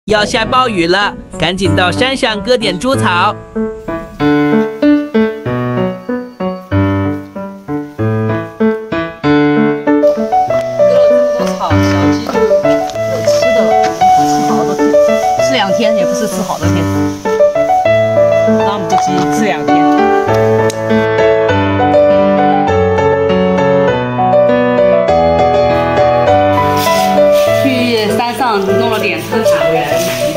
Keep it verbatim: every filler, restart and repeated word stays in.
要下暴雨了，赶紧到山上割点猪草。 两天也不是吃好多天，那我们这鸡吃两天。去山上弄了点生产回来，